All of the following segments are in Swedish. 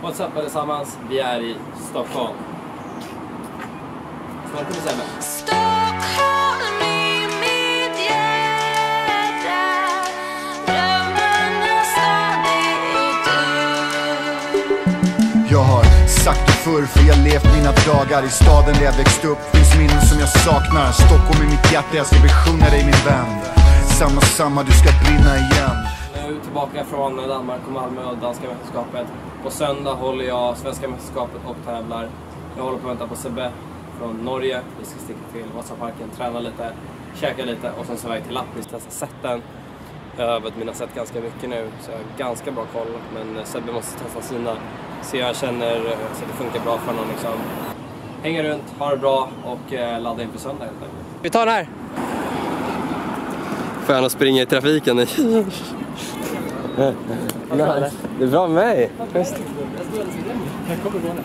What's up allesammans? Vi är i Stockholm. Snart kommer Sebbe. Stockholm i mitt hjärta. Drömmarna stad är du. Jag har sagt det förr, för jag levt mina dagar i staden där jag växt upp. Finns minnen som jag saknar. Stockholm i mitt hjärta, jag ska besjunga dig min vän. Samma, du ska brinna igen. Nu tillbaka från Danmark och Malmö och danska mästerskapet. På söndag håller jag svenska mästerskapet och tävlar. Jag håller på att vänta på Sebbe från Norge. Vi ska sticka till Vasaparken, träna lite, käka lite och sen så väg till Lappis. Testa sätten. Jag har övat mina sätt ganska mycket nu så jag har ganska bra koll. Men Sebbe måste testa sina så jag känner så det funkar bra för honom liksom. Hänger runt, ha det bra och ladda inför söndag helt enkelt. Vi tar den här! Får jag springa i trafiken? Nej, det är bra med mig. Just. Jag kommer gå nu.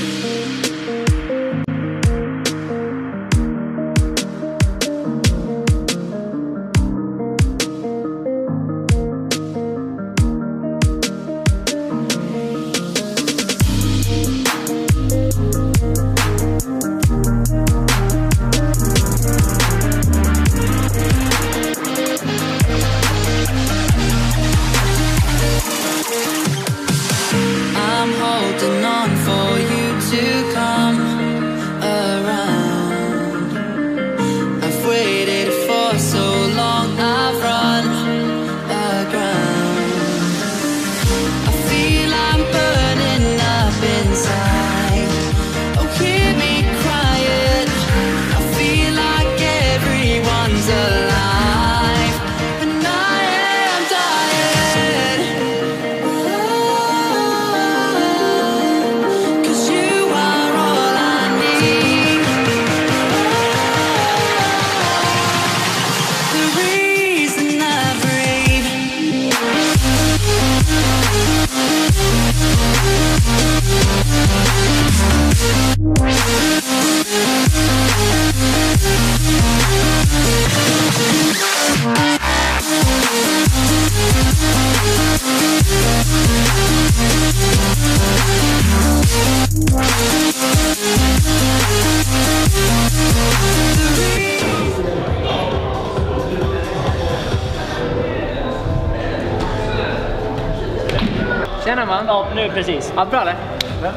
Tjena man. Ja, nu precis. Ja, bra eller? Ja.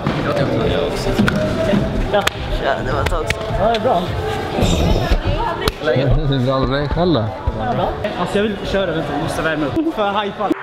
Ja, det var ett tag sedan. Ja, det är bra. Läget? Det är bra med mig själv då. Ja, bra. Alltså jag vill köra, vänta, jag måste värma upp. För hypa.